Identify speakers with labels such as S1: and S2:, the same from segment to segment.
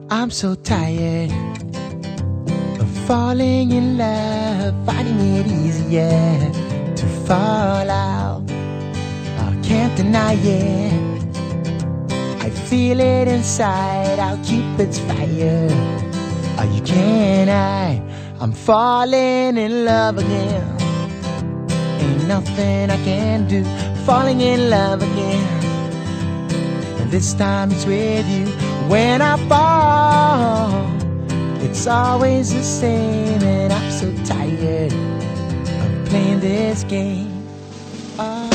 S1: I'm so tired of falling in love, finding it easier to fall out. I can't deny it, I feel it inside, how Cupid's fire. Oh, you can't hide, I'm falling in love again. Ain't nothing I can do, falling in love again. And this time it's with you. When I fall, it's always the same, and I'm so tired of playing this game. Oh.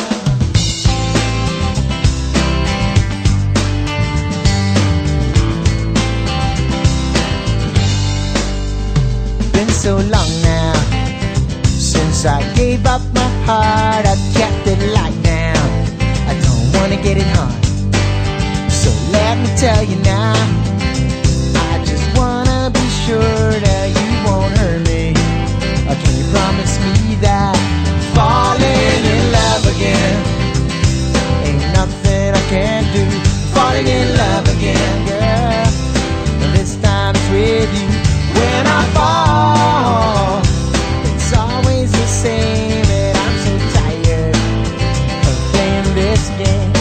S1: Been so long now since I gave up my heart. I've kept it locked down, I don't wanna get it hard. So let me tell you now, I just wanna be sure that you won't hurt me. Or can you promise me that falling in love again ain't nothing I can do? Falling in love again, girl, and this time it's with you. When I fall, it's always the same, and I'm so tired of playing this game.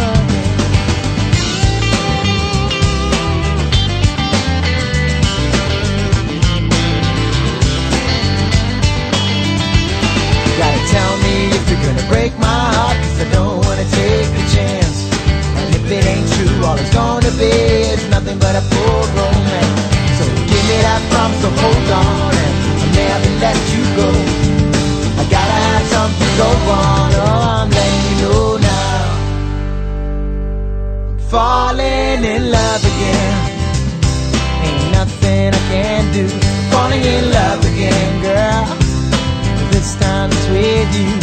S1: Tell me if you're gonna break my heart, 'cause I don't wanna take a chance. And if it ain't true, all it's gonna be is nothing but a poor romance. So give me that promise to hold on, and I'll never let you go. I gotta have something go on, oh, I'm letting you know now. I'm falling in love again, ain't nothing I can do. Falling in love again, girl, this time it's with you.